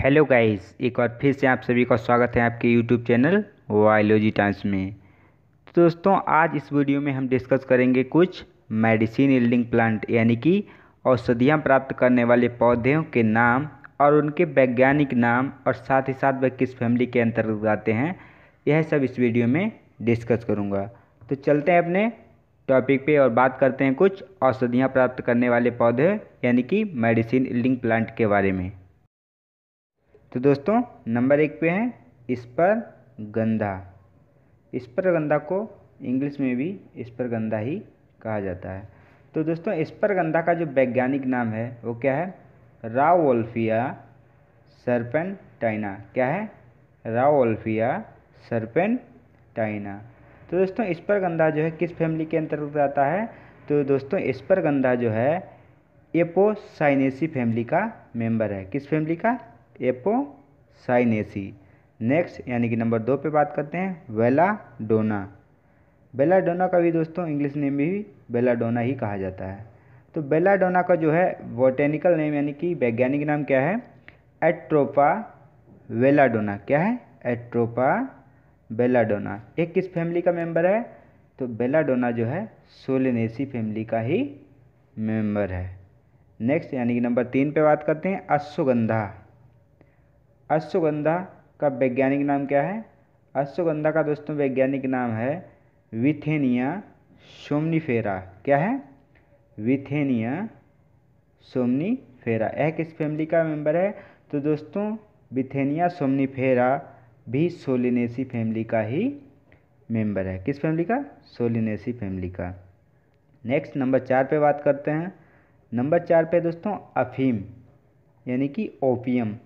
Hello guys, एक बार फिर से आप सभी का स्वागत है आपके यूट्यूब चैनल बायोलॉजी टाइम्स में। तो दोस्तों, आज इस वीडियो में हम डिस्कस करेंगे कुछ मेडिसिन यील्डिंग प्लांट यानी कि औषधियाँ प्राप्त करने वाले पौधों के नाम और उनके वैज्ञानिक नाम और साथ ही साथ वह किस फैमिली के अंतर्गत आते हैं, यह सब इस वीडियो में डिस्कस करूँगा। तो चलते हैं अपने टॉपिक पे और बात करते हैं कुछ औषधियाँ प्राप्त करने वाले पौधे यानी कि मेडिसिन यील्डिंग प्लांट के बारे में। तो दोस्तों, नंबर 1 पे है स्परगंधा। स्परगंधा को इंग्लिश में भी स्परगंधा ही कहा जाता है। तो दोस्तों, स्परगंधा का जो वैज्ञानिक नाम है वो क्या है? राओल्फिया सर्पेंटाइना। क्या है? राओल्फिया सर्पेंटाइना। तो दोस्तों, स्परगंधा जो है किस फैमिली के अंतर्गत आता है? तो दोस्तों, स्परगंधा जो है एपोसाइनेसी फैमिली का मेंबर है। किस फैमिली का? एपोसाइनेसी। नेक्स्ट यानी कि नंबर 2 पे बात करते हैं बेलाडोना। बेलाडोना का भी दोस्तों इंग्लिश नेम भी बेलाडोना ही कहा जाता है। तो बेलाडोना का जो है बॉटेनिकल नेम यानी कि वैज्ञानिक नाम क्या है? Atropa belladonna. क्या है? Atropa belladonna. एक किस फैमिली का मेंबर है? तो बेलाडोना जो है सोलेनेसी फैमिली का ही मेंबर है। नेक्स्ट यानी कि नंबर 3 पे बात करते हैं अश्वगंधा। अश्वगंधा का वैज्ञानिक नाम क्या है? अश्वगंधा का दोस्तों वैज्ञानिक नाम है विथेनिया सोमनीफेरा। क्या है? Withania somnifera. यह किस फैमिली का मेंबर है? तो दोस्तों, विथेनिया सोमनीफेरा भी सोलिनेसी फैमिली का ही मेंबर है। किस फैमिली का? सोलिनेसी फैमिली का। नेक्स्ट नंबर 4 पे बात करते हैं। नंबर 4 पे दोस्तों अफीम यानी कि ओपियम।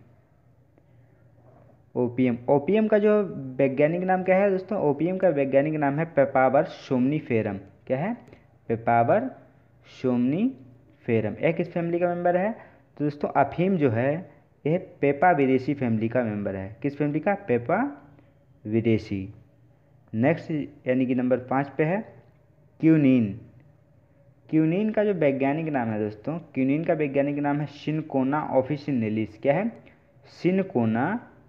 ओपियम का जो वैज्ञानिक नाम क्या है दोस्तों? ओपियम का वैज्ञानिक नाम है पेपावर सोमनीफेरम। क्या है? Papaver somniferum. यह किस फैमिली का मेंबर है? तो दोस्तों, अफीम जो है यह पेपाविरेसी फैमिली का मेंबर है। किस फैमिली का? पेपाविरेसी। नेक्स्ट यानी कि नंबर 5 पे है क्यूनिन। क्यूनिन का जो वैज्ञानिक नाम है दोस्तों, क्यूनिन का वैज्ञानिक नाम है सिनकोना ऑफिसिनेलिस। क्या है? Cinchona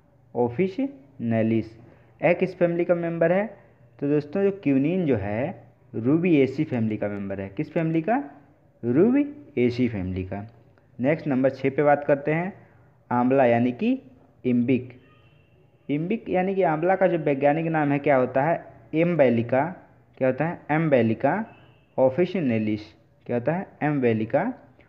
officinalis. यह किस फैमिली का मेंबर है? तो दोस्तों, जो क्यूनिन जो है रूबिएसी फैमिली का मेंबर है। किस फैमिली का? रूबिएसी फैमिली का। नेक्स्ट नंबर 6 पे बात करते हैं आंवला यानी कि इम्बिक। इम्बिक यानी कि आंवला का जो वैज्ञानिक नाम है क्या होता है? एम्बेलिका। क्या होता है? Emblica officinalis. क्या होता है? Emblica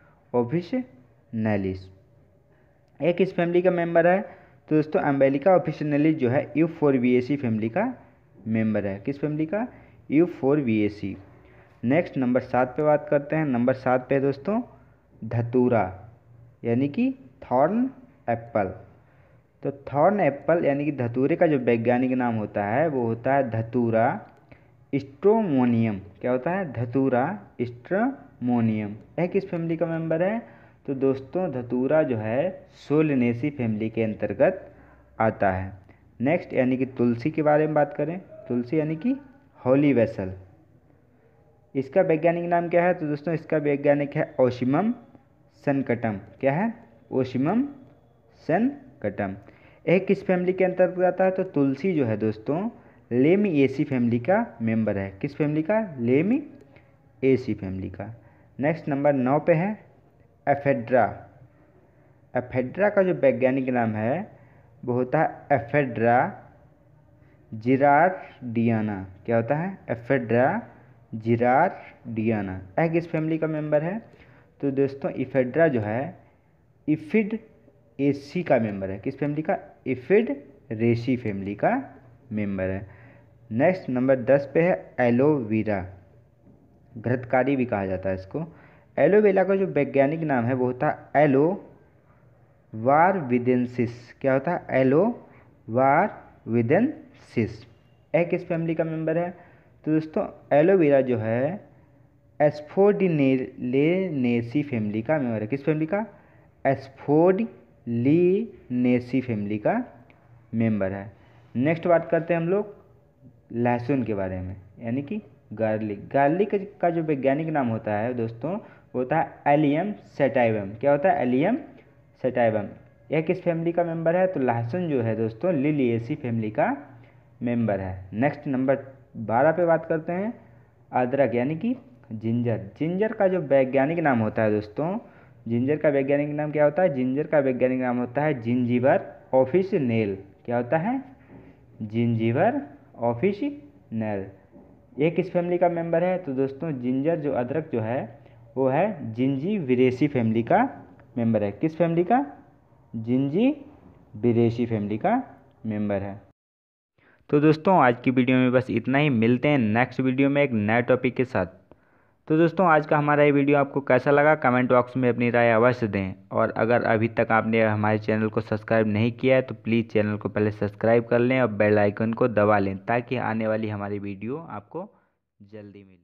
officinalis. एक किस फैमिली का मेंबर है? तो दोस्तों, एम्बेलिका ऑफिसिनेलिस जो है यूफोरबिएसी फैमिली का मेंबर है। किस फैमिली का? यूफोरबिएसी। नेक्स्ट नंबर 7 पे बात करते हैं। नंबर 7 पे दोस्तों धतूरा यानी कि थॉर्न एप्पल। तो थॉर्न एप्पल यानी कि धतूरे का जो वैज्ञानिक नाम होता है वो होता है धतूरा स्ट्रोमोनियम। क्या होता है? धतूरा स्ट्रोमोनियम। यह किस फैमिली का मेंबर है? तो दोस्तों, धतूरा जो है सोलनेसी फैमिली के अंतर्गत आता है। नेक्स्ट यानी कि तुलसी के बारे में बात करें। तुलसी यानी कि होली वेसल। इसका वैज्ञानिक नाम क्या है? तो दोस्तों, इसका वैज्ञानिक है ओशिमम सनकटम। क्या है? ओशिमम सनकटम। यह किस फैमिली के अंतर्गत आता है? तो तुलसी जो है दोस्तों लेमिएसी फैमिली का मेंबर है। किस फैमिली का? लेमिएसी फैमिली का। नेक्स्ट नंबर 9 पे है एफेड्रा। एफेड्रा का जो वैज्ञानिक नाम है वो होता है एफेड्रा जिरार्डियाना। क्या होता है? Ephedra gerardiana. यह किस फैमिली का मेंबर है? तो दोस्तों, इफेड्रा जो है इफिड एसी का मेंबर है। किस फैमिली का? इफिड रेसी फैमिली का मेंबर है। नेक्स्ट नंबर 10 पे है एलोवेरा। घृतकारी भी कहा जाता है इसको। एलोवेरा का जो वैज्ञानिक नाम है वो होता है एलोवारविदेंसिस। क्या होता है? एलोवारविदेंसिस। यह किस फैमिली का मेंबर है? तो दोस्तों, एलोवेरा जो है एस्फोडिलेनेसी फैमिली का मेंबर है। किस फैमिली का? एस्फोडिलिनेसी फैमिली का मेंबर है। नेक्स्ट बात करते हैं हम लोग लहसुन के बारे में यानी कि गार्लिक। गार्लिक का जो वैज्ञानिक नाम होता है दोस्तों वो होता है एलियम सेटाइवम। क्या होता है? Allium sativum. यह किस फैमिली का मेंबर है? तो लहसुन जो है दोस्तों लिलिएसी फैमिली का मेंबर है। नेक्स्ट नंबर 12 पे बात करते हैं। अदरक यानी कि जिंजर। जिंजर का जो वैज्ञानिक नाम होता है दोस्तों, जिंजर का वैज्ञानिक नाम क्या होता है? जिंजर का वैज्ञानिक नाम होता है जिंजीवर ऑफिसिनेल। क्या होता है? जिंजीवर ऑफिसिनेल। ये किस फैमिली का मेंबर है? तो दोस्तों जिंजर जो अदरक जो है वो है जिंजीविरेसी फैमिली का मेंबर है। किस फैमिली का? जिंजीविरेसी फैमिली का मेंबर है। तो दोस्तों आज की वीडियो में बस इतना ही। मिलते हैं नेक्स्ट वीडियो में एक नए टॉपिक के साथ। तो दोस्तों आज का हमारा ये वीडियो आपको कैसा लगा कमेंट बॉक्स में अपनी राय अवश्य दें। और अगर अभी तक आपने हमारे चैनल को सब्सक्राइब नहीं किया है तो प्लीज़ चैनल को पहले सब्सक्राइब कर लें और बेल आइकन को दबा लें ताकि आने वाली हमारी वीडियो आपको जल्दी मिले।